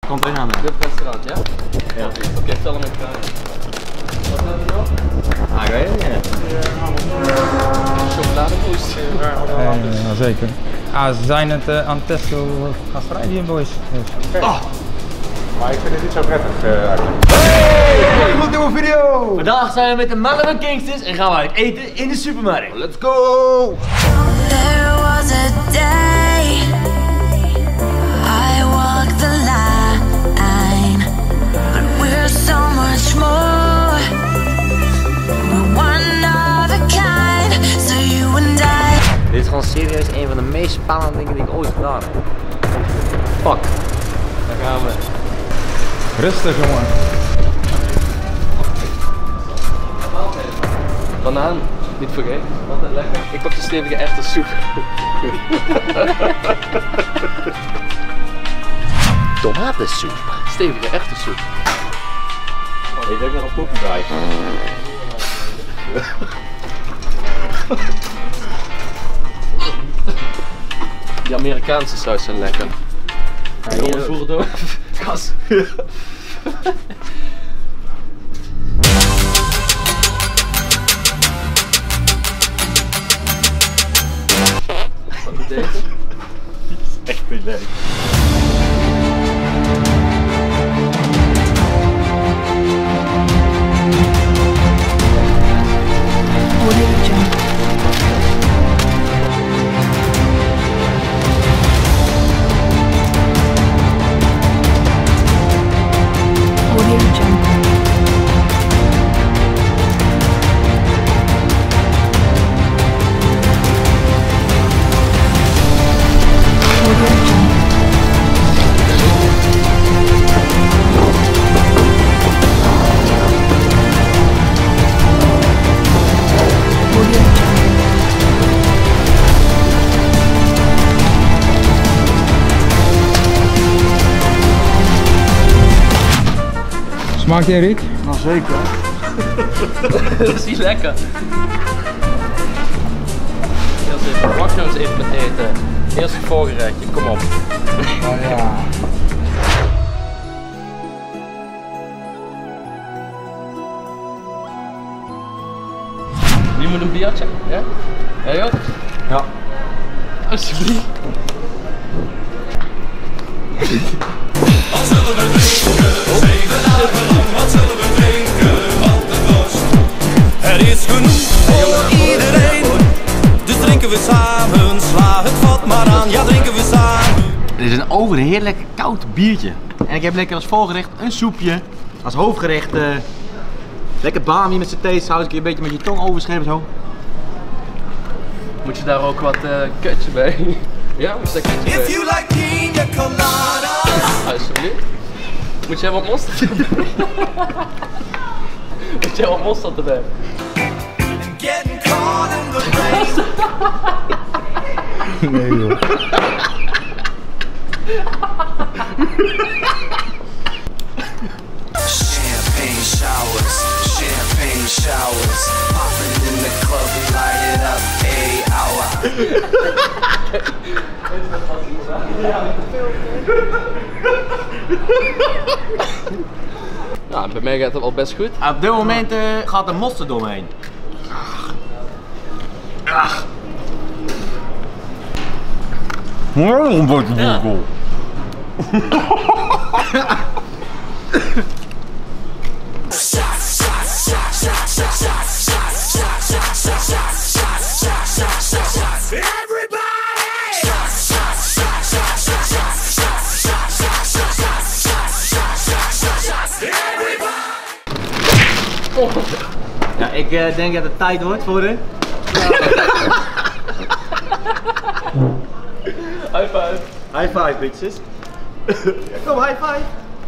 Komt erin aan. Dit restaurant, ja? Ja. Oké, stel hem even aan. Wat hebben we nog? Ah, ik weet het niet. Chocolademousse. Ja, zeker. Ah, ze zijn het aan het testen hoe gastvrij die boys. Dus. Oh. Maar ik vind het niet zo prettig eigenlijk. Hey! Een nieuwe video! Vandaag zijn we met de mannen van Kingsters en gaan we uit eten in de supermarkt. Let's go! There was a day I walked the line, but we're so much more. We're one of a kind, so you and I. Dit is gewoon serieus een van de meest spannende dingen die ik ooit gedaan heb. Fuck. Daar gaan we. Rustig, jongen. Banaan, niet vergeten. Altijd lekker. Ik pak de stevige echte soep. Tomatensoep. Stevige echte soep. Oh, je denkt nog een poepje bij. Die Amerikaanse saus zijn lekker. Jongens, voer het door. Gas. Wat is deze? Echt niet leuk. Smaakt die, Rick? Nou zeker. Dat is niet lekker. Eerst even, wacht nou eens even met eten. Eerst het voorgerechtje, kom op. Oh ja. Wie moet een biertje? Ja? Ja joh? Ja. Alsjeblieft. Wat zullen we drinken? 7 dagen lang, wat zullen we drinken? Want het dorst. Er is genoeg voor iedereen. Dus drinken we samen, sla het vat maar aan. Ja, drinken we samen. Dit is een overheerlijk koud biertje. En ik heb lekker als voorgerecht een soepje. Als hoofdgerecht lekker bami met satésaus. Een keer een beetje met je tong overschepen zo. Moet je daar ook wat kutje bij? Ja, moet je daar kutje bij? If you like pina colada. Alsjeblieft. Moet jij wat mosterd erbij? Moet jij wat mosterd erbij? Getting caught in the rain. Nee joh. Champagne showers, champagne showers. Popping in the club, we light it up. Hey, hour. Nou, bij mij gaat het al best goed. Op dit moment gaat er mosterd doorheen. Een bordje boekel. Ja, ik denk dat het tijd wordt voor de... High five. High five, bitches. Kom, high five.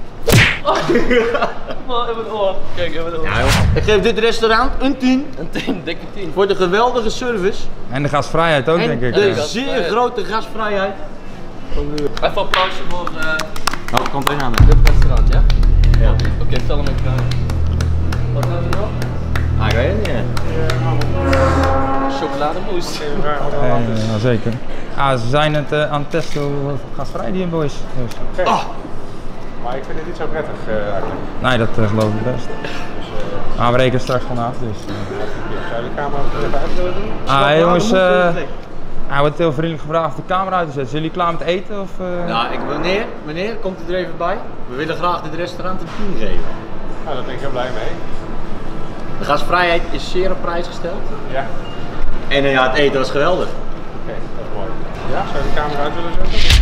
Maar in mijn oor. Kijk, in mijn oor. Ja, joh. Ik geef dit restaurant een 10 Een 10, dikke 10. voor de geweldige service En de gastvrijheid ook, en denk ik. de Ja. zeer grote gastvrijheid. Even een applausje voor Oh, komt erin aan. dit restaurant, ja? Ja. Oké, stel hem even aan. Wat hebben we nog? Ah, ik weet het niet. Chocolademousse. Ja, zeker. Ah, ze zijn het aan het testen hoe gastvrij die boys. Dus. Maar ik vind het niet zo prettig eigenlijk. Nee, dat geloof ik best. Maar we rekenen straks vanaf, dus. Zou je de camera even uit willen doen? Jongens, hij wordt heel vriendelijk gevraagd of de camera uit te zetten. Zijn jullie klaar met eten? Of, Nou, meneer, komt u er even bij? We willen graag dit restaurant een 10 geven. Nou, daar ben ik heel blij mee. De gastvrijheid is zeer op prijs gesteld. Ja. En ja, het eten was geweldig. Oké, dat is mooi. Ja, zou je de camera uit willen zetten?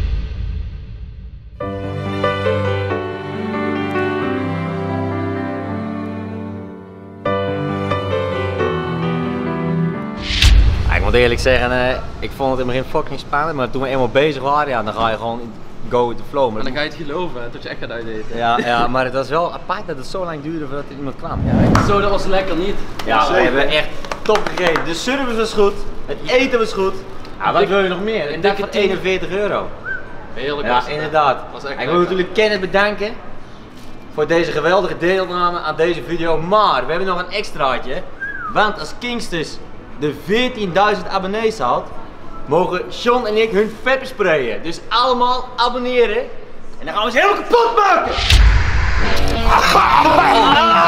Ik moet eerlijk zeggen, ik vond het in het begin fucking spannend, maar toen we eenmaal bezig waren, ja, dan ga je gewoon go with the flow. Maar dan ga je het geloven, hè, tot je echt gaat uiteten. Ja, maar het was wel apart dat het zo lang duurde voordat er iemand kwam. Zo, dat was lekker niet. Ja, we hebben echt top gegeten. De service was goed, het eten was goed. Ja, wat wil je nog meer? Een dak van 41 euro. Heerlijk. Ja, inderdaad. Ik wil natuurlijk Kenneth bedanken voor deze geweldige deelname aan deze video. Maar we hebben nog een extraatje. Want als Kingsters de 14.000 abonnees haalt, mogen John en ik hun vet sprayen. Dus allemaal abonneren. En dan gaan we ze helemaal kapot maken!